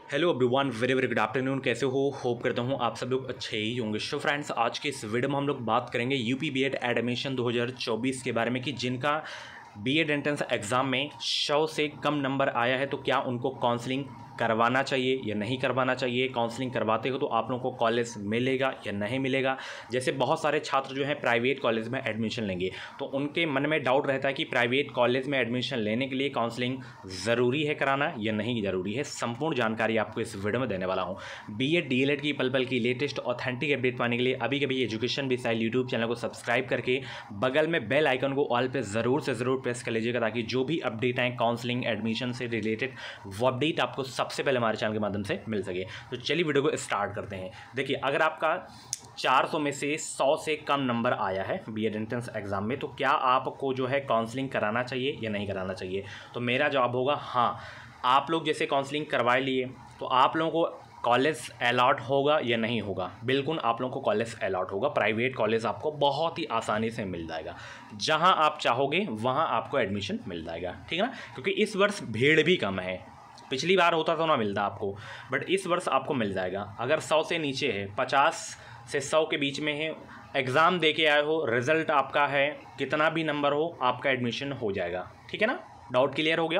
Hello everyone, very very good afternoon. कैसे हो? Hope करता हूँ आप सब लोग अच्छे ही होंगे। सो फ्रेंड्स, आज के इस वीडियो में हम लोग बात करेंगे यूपी बीएड एडमिशन 2024 के बारे में कि जिनका बीएड एंट्रेंस एग्ज़ाम में 100 से कम नंबर आया है तो क्या उनको काउंसलिंग करवाना चाहिए या नहीं करवाना चाहिए। काउंसलिंग करवाते हो तो आप लोगों को कॉलेज मिलेगा या नहीं मिलेगा। जैसे बहुत सारे छात्र जो हैं प्राइवेट कॉलेज में एडमिशन लेंगे तो उनके मन में डाउट रहता है कि प्राइवेट कॉलेज में एडमिशन लेने के लिए काउंसलिंग ज़रूरी है कराना या नहीं ज़रूरी है। संपूर्ण जानकारी आपको इस वीडियो में देने वाला हूँ। बीएड डीएलएड की पल पल की लेटेस्ट ऑथेंटिक अपडेट पाने के लिए अभी कभी एजुकेशन मिसाइल यूट्यूब चैनल को सब्सक्राइब करके बगल में बेल आइकन को ऑल पे ज़रूर से ज़रूर प्रेस कर लीजिएगा, ताकि जो भी अपडेट आए काउंसलिंग एडमिशन से रिलेटेड वो अपडेट आपको सबसे पहले हमारे चैनल के माध्यम से मिल सके। तो चलिए वीडियो को स्टार्ट करते हैं। देखिए, अगर आपका 400 में से 100 से कम नंबर आया है बीएड एंट्रेंस एग्जाम में तो क्या आपको जो है काउंसलिंग कराना चाहिए या नहीं कराना चाहिए। तो मेरा जवाब होगा हाँ। आप लोग जैसे काउंसलिंग करवा लिए तो आप लोगों को कॉलेज अलॉट होगा या नहीं होगा। बिल्कुल आप लोगों को कॉलेज अलॉट होगा। प्राइवेट कॉलेज आपको बहुत ही आसानी से मिल जाएगा। जहां आप चाहोगे वहां आपको एडमिशन मिल जाएगा, ठीक है ना। क्योंकि इस वर्ष भीड़ भी कम है। पिछली बार होता तो ना मिलता आपको, बट इस वर्ष आपको मिल जाएगा। अगर 100 से नीचे है, 50 से 100 के बीच में है, एग्ज़ाम दे के आए हो, रिज़ल्ट आपका है, कितना भी नंबर हो आपका एडमिशन हो जाएगा, ठीक है ना। डाउट क्लियर हो गया।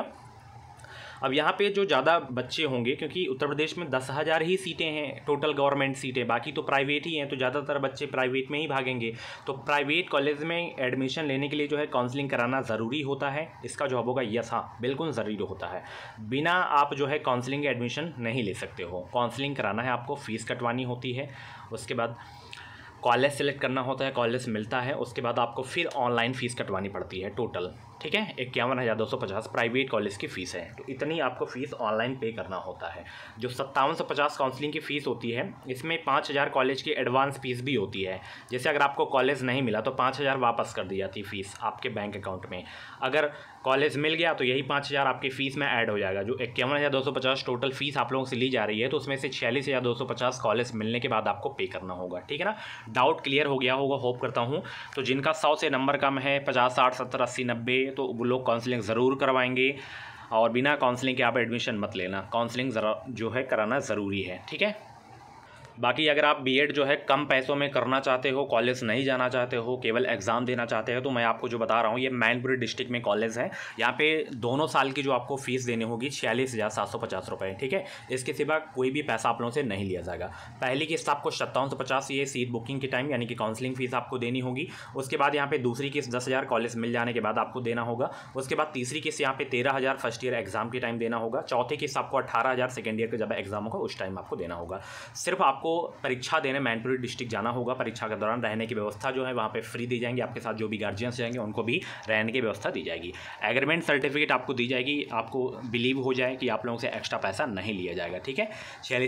अब यहाँ पे जो ज़्यादा बच्चे होंगे, क्योंकि उत्तर प्रदेश में 10,000 ही सीटें हैं टोटल गवर्नमेंट सीटें, बाकी तो प्राइवेट ही हैं, तो ज़्यादातर बच्चे प्राइवेट में ही भागेंगे। तो प्राइवेट कॉलेज में एडमिशन लेने के लिए जो है काउंसलिंग कराना ज़रूरी होता है। इसका जवाब होगा यस, हाँ बिल्कुल ज़रूरी होता है। बिना आप जो है काउंसलिंग एडमिशन नहीं ले सकते हो। काउंसलिंग कराना है आपको, फ़ीस कटवानी होती है, उसके बाद कॉलेज सेलेक्ट करना होता है, कॉलेज मिलता है, उसके बाद आपको फिर ऑनलाइन फ़ीस कटवानी पड़ती है टोटल, ठीक है। 51,250 प्राइवेट कॉलेज की फ़ीस है। तो इतनी आपको फ़ीस ऑनलाइन पे करना होता है। जो 5750 काउंसलिंग की फ़ीस होती है, इसमें 5,000 कॉलेज की एडवांस फ़ीस भी होती है। जैसे अगर आपको कॉलेज नहीं मिला तो 5,000 वापस कर दी जाती फ़ीस आपके बैंक अकाउंट में। अगर कॉलेज मिल गया तो यही 5,000 आपकी फ़ीस में ऐड हो जाएगा। जो 51,250 टोटल फ़ीस आप लोगों से ली जा रही है, तो उसमें से 46,250 कॉलेज मिलने के बाद आपको पे करना होगा, ठीक है ना। डाउट क्लियर हो गया होगा, होप करता हूँ। तो जिनका 100 से नंबर कम है, 50, 60, 70, 80, 90, तो वो लोग काउंसलिंग ज़रूर करवाएंगे। और बिना काउंसलिंग के आप एडमिशन मत लेना। काउंसलिंग ज़रा जो है कराना ज़रूरी है, ठीक है। बाकी अगर आप बीएड जो है कम पैसों में करना चाहते हो, कॉलेज नहीं जाना चाहते हो, केवल एग्ज़ाम देना चाहते हो, तो मैं आपको जो बता रहा हूँ, ये मैनपुरी डिस्ट्रिक्ट में कॉलेज है। यहाँ पे दोनों साल की जो आपको फ़ीस देनी होगी 46,750 रुपये, ठीक है। इसके सिवा कोई भी पैसा आप लोगों से नहीं लिया जाएगा। पहली किस्त आपको 5750 ये सीट बुकिंग के टाइम यानी कि काउंसलिंग फ़ीस आपको देनी होगी। उसके बाद यहाँ पे दूसरी किस्त 10,000 कॉलेज मिल जाने के बाद आपको देना होगा। उसके बाद तीसरी किस्त यहाँ पे 13,000 फर्स्ट ईयर एग्ज़ाम के टाइम देना होगा। चौथी किस्त आपको 18,000 सेकेंड ईयर का जब एग्ज़ाम होगा उस टाइम आपको देना होगा। सिर्फ आपको परीक्षा देने मैनपुरी डिस्ट्रिक्ट जाना होगा। परीक्षा के दौरान रहने की व्यवस्था जो है वहाँ पे फ्री दी जाएंगी। आपके साथ जो भी गार्जियंस जाएंगे उनको भी रहने की व्यवस्था दी जाएगी। एग्रीमेंट सर्टिफिकेट आपको दी जाएगी, आपको बिलीव हो जाए कि आप लोगों से एक्स्ट्रा पैसा नहीं लिया जाएगा, ठीक है।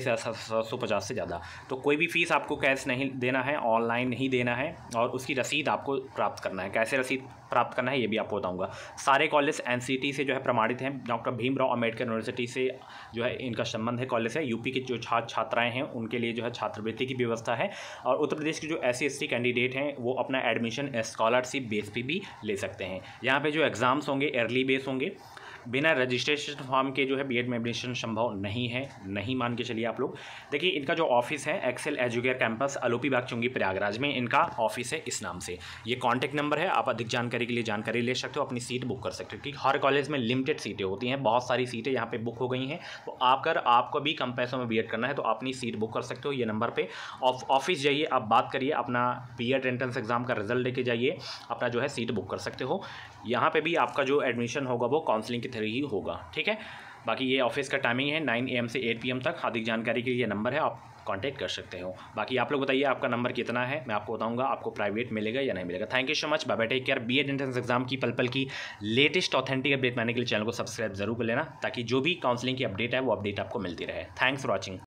46,750 से ज़्यादा। तो कोई भी फीस आपको कैश नहीं देना है, ऑनलाइन ही देना है, और उसकी रसीद आपको प्राप्त करना है। कैसे रसीद प्राप्त करना है ये भी आपको बताऊंगा। सारे कॉलेज एनसीटी से जो है प्रमाणित हैं। डॉक्टर भीमराव अंबेडकर यूनिवर्सिटी से जो है इनका संबंध है, कॉलेज है। यूपी के जो छात्राएं हैं उनके लिए जो है छात्रवृत्ति की व्यवस्था है। और उत्तर प्रदेश के जो SC/ST कैंडिडेट हैं वो अपना एडमिशन स्कॉलरशिप बेस पे भी ले सकते हैं। यहाँ पे जो एग्ज़ाम्स होंगे अर्ली बेस होंगे। बिना रजिस्ट्रेशन फॉर्म के जो है बीएड में एडमिशन संभव नहीं है, नहीं मान के चलिए आप लोग। देखिए, इनका जो ऑफिस है Excel Educare campus Alopi Bagh Chungi Prayagraj में इनका ऑफिस है इस नाम से। ये कॉन्टैक्ट नंबर है, आप अधिक जानकारी के लिए जानकारी ले सकते हो, अपनी सीट बुक कर सकते हो। क्योंकि हर कॉलेज में लिमिटेड सीटें होती हैं, बहुत सारी सीटें यहाँ पे बुक हो गई हैं। तो आकर आपको भी कम पैसों में बीएड करना है तो अपनी सीट बुक कर सकते हो। ये नंबर पर ऑफिस जाइए, आप बात करिए, अपना बीएड एंट्रेंस एग्जाम का रिजल्ट लेके जाइए, अपना जो है सीट बुक कर सकते हो। यहाँ पे भी आपका जो एडमिशन होगा वो काउंसलिंग के थ्रू ही होगा, ठीक है। बाकी ये ऑफिस का टाइमिंग है 9 AM से 8 PM तक। अधिक जानकारी के लिए नंबर है, आप कांटेक्ट कर सकते हो। बाकी आप लोग बताइए आपका नंबर कितना है, मैं आपको बताऊंगा आपको प्राइवेट मिलेगा या नहीं मिलेगा। Thank you so much, bye bye, take care. BEd entrance exam की पल पल की लेटेस्ट ऑथेंटिक अपडेट पाने के लिए चैनल को सब्सक्राइब जरूर कर लेना, ताकि जो भी काउंसलिंग की अपडेट है वो अपडेट आपको मिलती रहे। Thanks for watching.